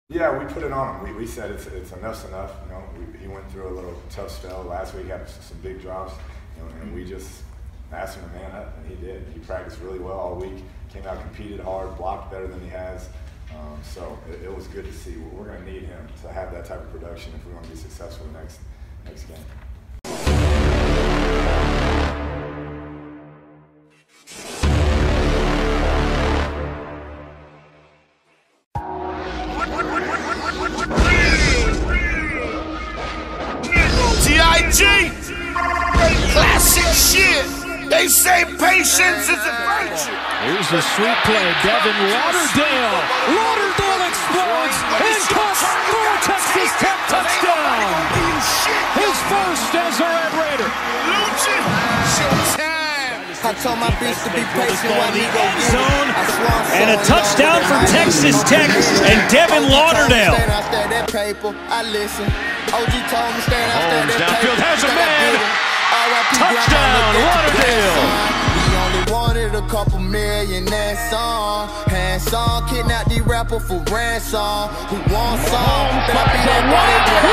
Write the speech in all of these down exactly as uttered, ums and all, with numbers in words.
Yeah, we put it on him. We, we said it's, it's enough's enough. You know, we, he went through a little tough spell last week, had some big drops, you know, and we just asked him to man up, and he did. He practiced really well all week, came out, competed hard, blocked better than he has. Um, so it, it was good to see. We're going to need him to have that type of production if we want to be successful next next game. G I G, classic shit. They say patience is a virtue. Here's a sweet play, Devin Lauderdale. Lauderdale explodes and cuts for a Texas Tech touchdown. His first as a Red Raider. Lucha, showtime. I told my bitch to be patient while we go zone, and a touchdown for Texas Tech and Devin Lauderdale. I listen. O G told me stand out there. Holmes downfield has a man. Touchdown, Lauderdale. We only wanted a couple million, that's all. Hands-on, kidnap the rapper for ransom. Who wants some? But I be that boy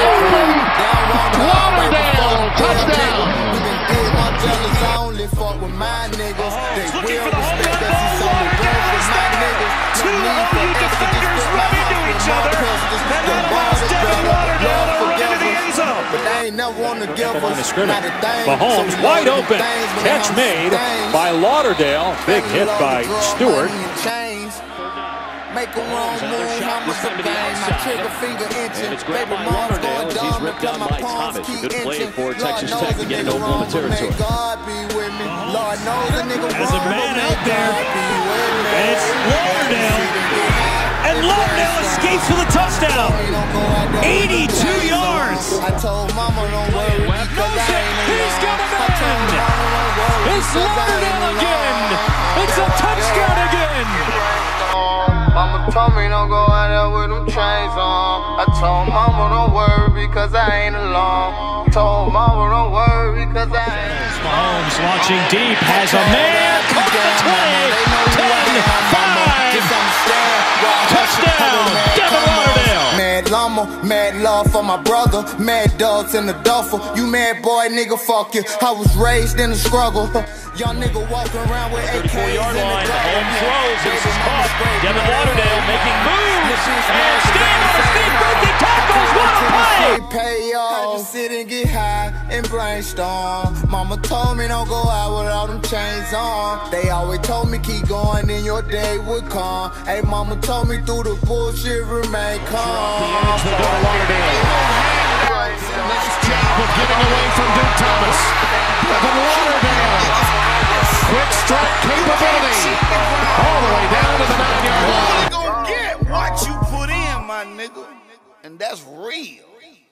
they Lauderdale, touchdown. We been big, my jealous, I only fuck with my niggas. They will respect us, it's only room for my niggas. Two elite defenders run into each other, and that allows Devin Lauderdale to run into the end zone. But they ain't never wanna give us not a thing. Mahomes wide open, catch made by Lauderdale. Big hit by Stewart. Make a wrong move, how much a bang, my trigger finger inching. Baby mom's going dumb, and play my palms keep inching. For Texas Tech to get into Oklahoma territory. God be with me. Lord knows a nigga wrong, There's a man out there, and it's Lauderdale. And Lauderdale escapes with a touchdown. eighty-two yards. I told mama don't worry because I ain't He's got a man. It's Lauderdale again. It's a touchdown again. Mama told me don't go out there with them chains on. I told mama don't worry because I ain't alone. Told mama don't worry because I ain't alone. Mahomes launching deep, has a man. Caught the twenty, ten, five. Touchdown, Devin Lauderdale. Mad llama, mad love for my brother. Mad dogs in the duffel. You mad boy, nigga, fuck you. I was raised in the struggle. Young nigga walking around with A Ks Four-yard in the line, gut. home throws, this is caught. Devin Lauderdale making moves, and staying on his feet, breaking tackles, what a play! Pay off, just sit and get high and brainstorm. Mama told me don't go out with all them chains on. They always told me keep going and your day would come. Hey, mama told me through the bullshit remain calm. The goal Lauderdale. Nice job of getting away from Duke Thomas. Devin Lauderdale. Quick strike capability. All the way down to the nine-yard line. You gonna get what you put in, my nigga, and that's real.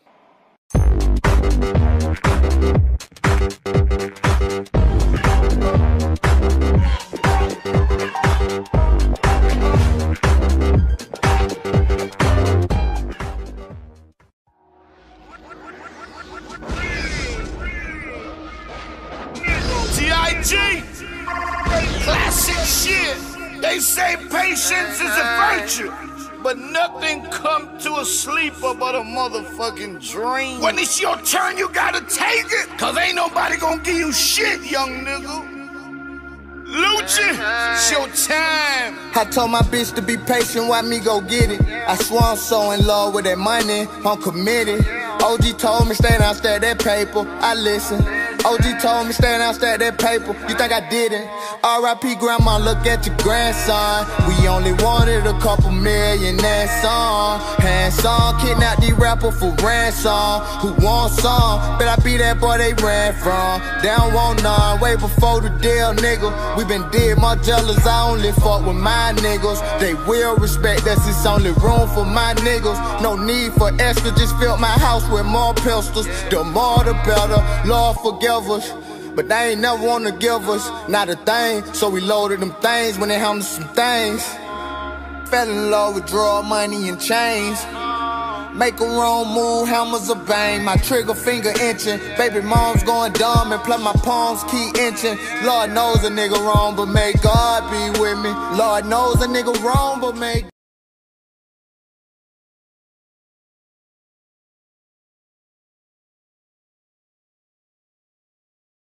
G I G, classic shit. They say patience is a virtue, but nothing come to a sleeper but a motherfucking dream. When it's your turn, you gotta take it, cause ain't nobody gonna give you shit, young nigga. Lucha, showtime. I told my bitch to be patient while me go get it. I swear I'm so in love with that money, I'm committed. O G told me stay downstairs that paper, I listen. O G told me stay downstairs that paper, you think I didn't? R I P grandma, look at your grandson. We only wanted a couple million, that's all. Hands on, kidnap the rapper for ransom. Who wants some? Bet I be that boy they ran from. They don't want none, way before the deal, nigga. We been dead, my jealous, I only fuck with my niggas. They will respect us, it's only room for my niggas. No need for extra, just fill my house with more pistols. The more the better, Lord forgive us. But they ain't never wanna give us not a thing. So we loaded them things when they handled some things. Fell in love with drug money and chains. Make a wrong move, hammers a bang. My trigger finger inching. Baby mom's going dumb and play my palms keep inching. Lord knows a nigga wrong, but may God be with me. Lord knows a nigga wrong, but may